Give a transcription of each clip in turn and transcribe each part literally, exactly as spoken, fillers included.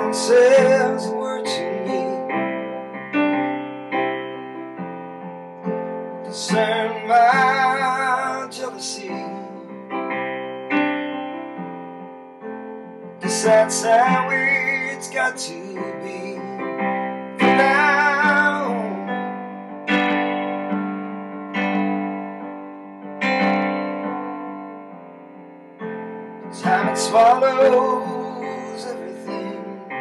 one says a word to me concern my jealousy. Guess that's how it's got to be for now. Time it swallows everything,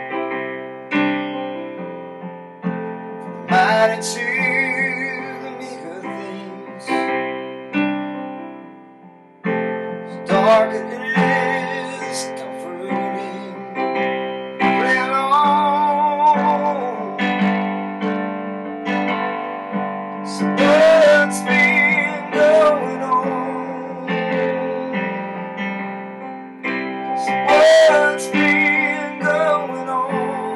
from the mighty to the meager things. It's dark and it is comforting. Play along. So what's been going on? What's been going on?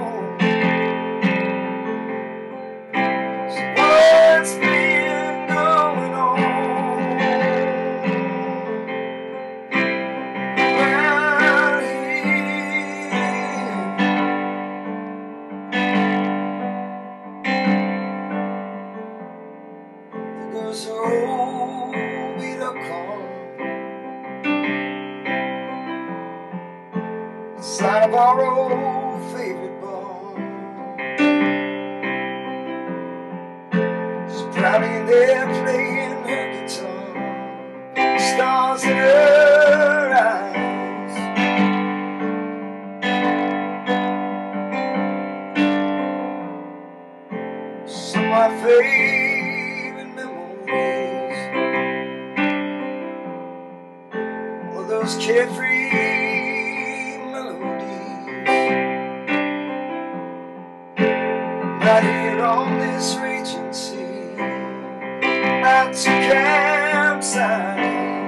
So what's been going on around here? There goes her old beat up car, side of our old favorite bar. She's proudly in there playing her guitar, stars in her eyes. Some of my favorite memories, all those carefree right here on this raging sea, out to campsite.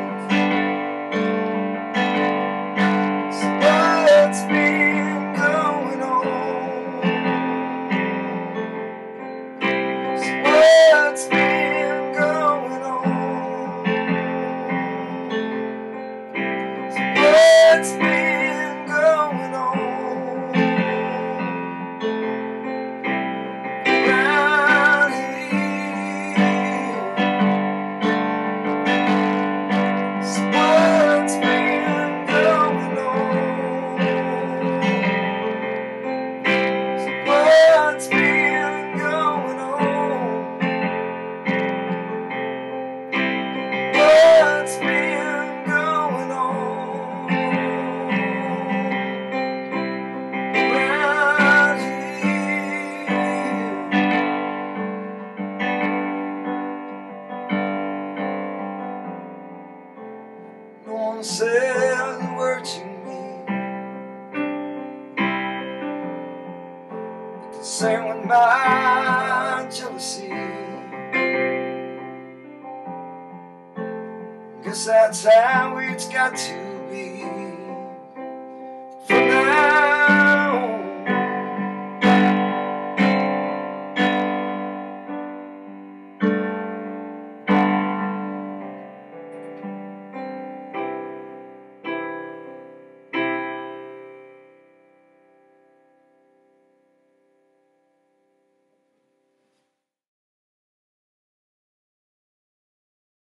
So what's been going on? So what's been going on? So what's been going on? What's been going on? What's been going on around here? No one said a word to me concerned with my jealousy. Guess that's how it's got to